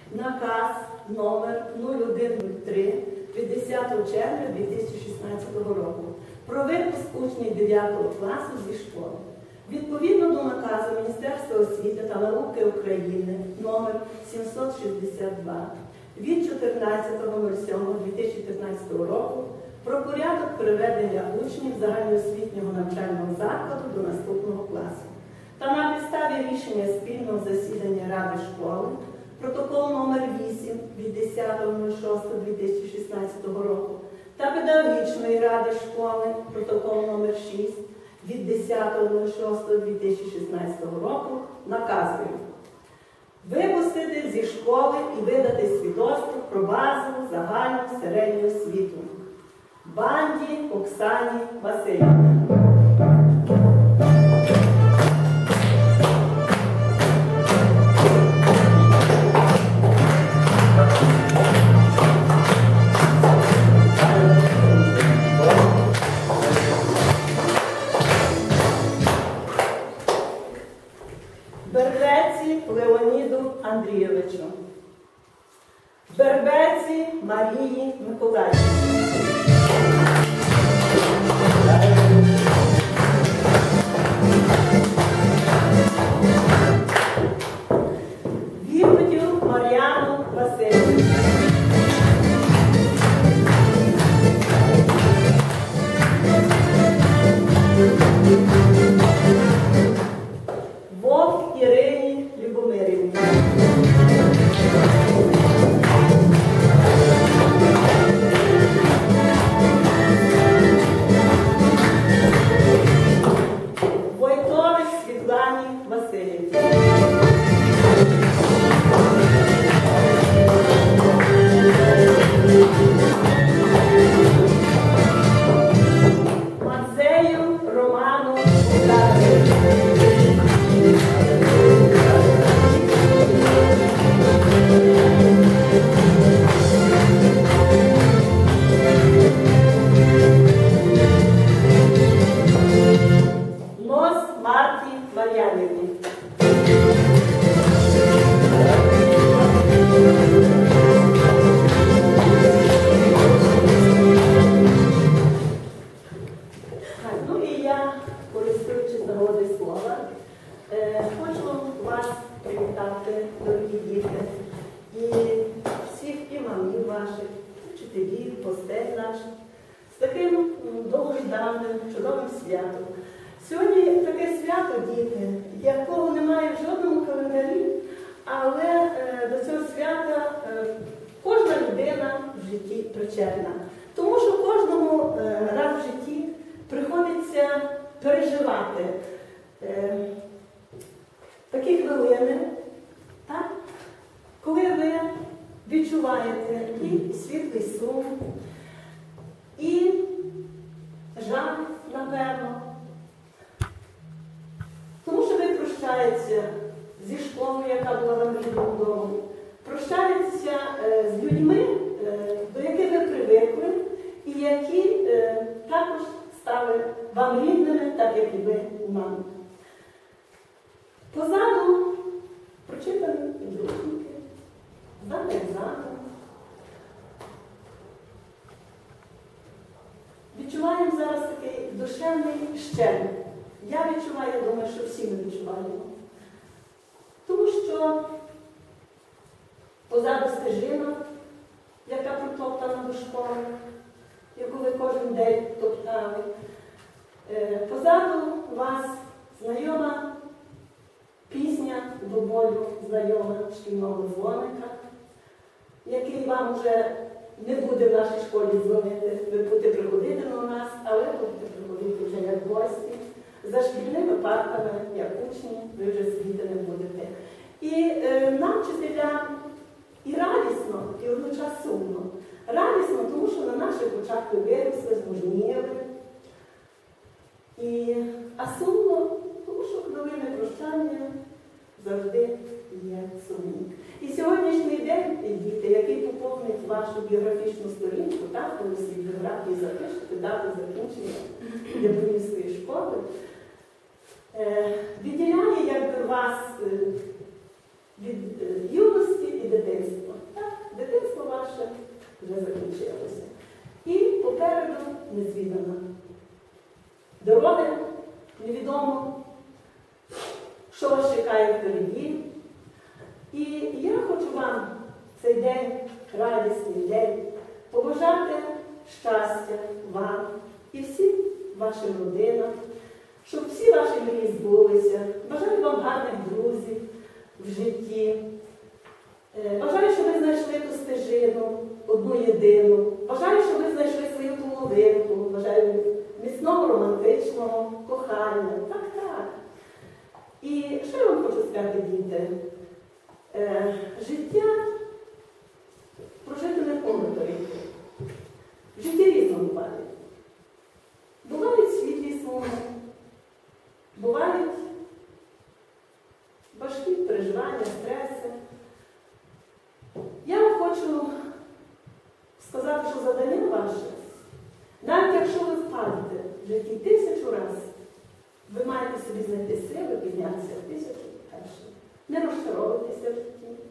наказ номер 0103 від 10 червня 2016 року про випуск учнів 9 класу зі школи. Відповідно до наказу Міністерства освіти та науки України номер 762 від 14.07.2015 року про порядок приведення учнів загальноосвітнього навчального закладу до наступного класу. Та на підставі рішення спільного засідання Ради школи, протокол номер 8 від 10.06.2016 року та педагогічної ради школи, протокол номер 6 від 10.06.2016 року наказую випустити зі школи і видати свідоцтво про базову, загальну, середню освіту Банді Оксані Васильівні. Бербеці Леоніду Андрійовичу. Бербеці Марії Миколаївні. Вірнотю Мар'яну Васильівну. Вовк Ірині Любомирівні. Войтович Світлані Васильівні. Мацею Роману Ударовичу. Нос Марті Мар'янівні. Ну і я, користуючись нагодою слова, хочу вас привітати, дорогі діти, і всіх і мамів ваших, вчителів, гостей наших, з таким довгожданним, чудовим святом. Сьогодні таке свято, діти, якого немає в жодному календарі, але до цього свята кожна людина в житті причетна. Тому що кожному раз в житті приходиться переживати такі хвилини, так? Коли ви відчуваєте і світлий сум, і жаль, напевно. Тому що ви прощаєтеся зі школою, яка була вам рідним домом, прощаєтеся з людьми, до яких ви привикли, і які також стали вам рідними, так як і ви нам. Позаду прочитані підручники, здати екзамен. Відчуваємо зараз такий душевний щем. Я відчуваю, я думаю, що всі ми відчуваємо. Тому що позаду стежина, яка протоптана до школи, яку ви кожен день топтали. Позаду вас знайома пісня до болю, знайома шкільного дзвоника, який вам вже не буде в нашій школі дзвонити. Ви будете приходити до нас, але будете приходити вже як гості. За шкільними партами, як учні, ви вже сидіти не будете. І нам, вчителям, і радісно, і одночас сумно. Радісно, тому що на наших очах ви виросли, змужніли. А сумно, тому що хвилини прощання завжди є сумні. І сьогоднішній день, діти, який поповнить вашу біографічну сторінку, так, коли ви свій біографії запишете, дату закінчення Яблунівської школи, відділяє якби вас від юності і дитинства. вже закінчилося. І попереду незвідана дорога, невідомо, що вас чекає впереді. І я хочу вам цей день, радісний день, побажати щастя вам і всім вашим родинам, щоб всі ваші мрії збулися. Бажаю вам гарних друзів в житті. Бажаю, щоб ви знайшли ту стежину, одну єдину. Бажаю, щоб ви знайшли свою половинку. Бажаю міцного романтичного кохання. Так, так. І що я вам хочу сказати, діти? Життя прожити не повністю. В житті різно буває. Бувають світлі суми, бувають важкі переживання, стреси. Я вам хочу сказати, що завдання ваше, навіть якщо ви впадете в житті 1000 разів, ви маєте собі знайти сили піднятися в 1001. Не розчаровуватися в житті.